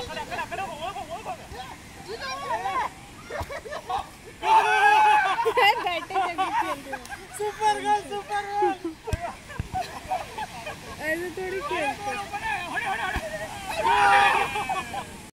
बैठे जगह खेल रहे हो। Super goal super goal. ऐसे थोड़ी खेलते।